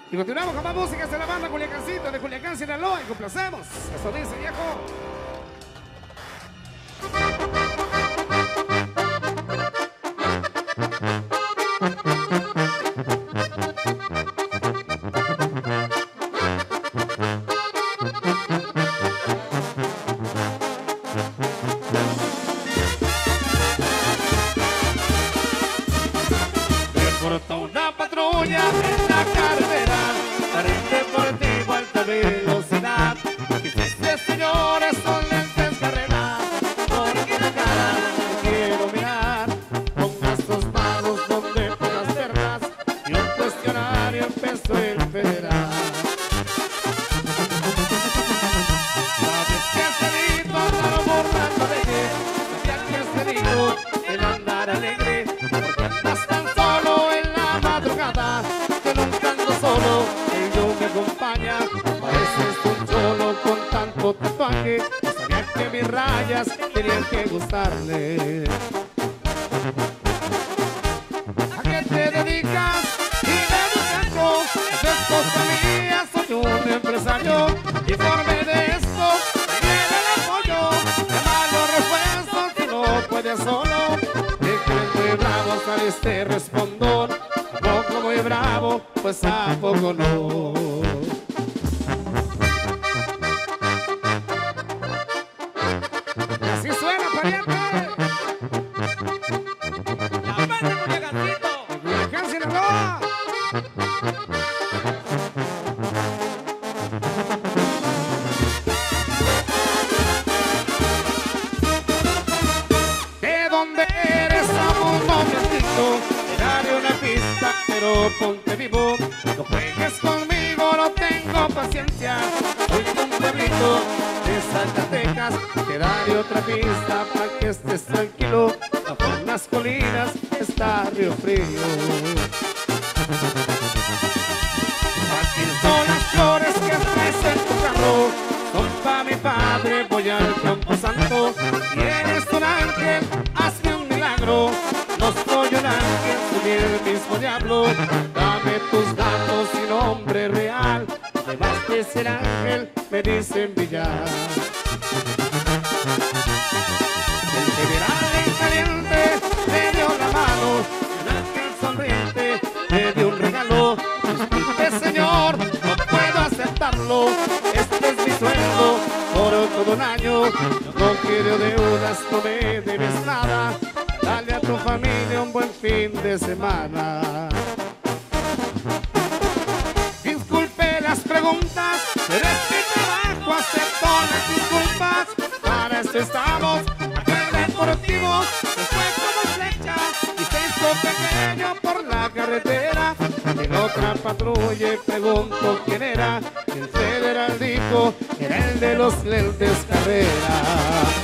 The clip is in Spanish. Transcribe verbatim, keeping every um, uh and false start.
Y continuamos con más música de la banda Culiacancito de Culiacán, Sinaloa, y complacemos. Eso dice, viejo. Una patrulla en la carretera, frente por ti, vuelta velocidad. Quisiste, señores, son lentes carreras, porque la cara te quiero mirar. Pongas tus manos donde pongas pernas, y un cuestionario empezó el federal. Sabes que es delito andar borracho de que, sabías que es delito el andar alegre, porque andas tan solo en la madrugada, que nunca ando solo, ello me acompaña. Pareces un cholo con tanto tatuaje, sabía que mis rayas tenían que gustarle. ¿A qué te dedicas? Dime, muchacho, tu esposa mía, soy un empresario, y forme de esto viene el apoyo, de malos refuerzos si no puedes solo. De que muy bravo sabes te respondo, poco muy bravo, pues a poco no. Así suena, pariente. La banda Culiacancito. De Culiacán, Sinaloa. ¿De dónde eres, amor, momentito? Te daré una pista, pero ponte vivo. No juegues conmigo, no tengo paciencia. Soy de un pueblito de Zacatecas. Te daré otra pista para que estés tranquilo. Bajo las colinas está Río Frío. Aquí son las flores que traes en tu carro, son pa' mi padre, voy al campo santo. Y eres un ángel, hazme un milagro. No soy un ángel, soy el mismo diablo. Dame tus datos y nombre real, además de ser ángel, me dicen Villar. El general en caliente me dio la mano, un ángel sonriente me dio un regalo. Disculpe, señor, no puedo aceptarlo, este es mi sueldo por todo un año. No quiero deudas, no me debes nada, dale a tu familia un buen fin de semana. Disculpe las preguntas, pero es mi trabajo, acepto las disculpas. Para esto estamos, acá en el deportivo, se fue como flecha y se hizo pequeño por la carretera. En otra patrulla y pregunto quién era, el federal dijo, era el de los lentes carrera.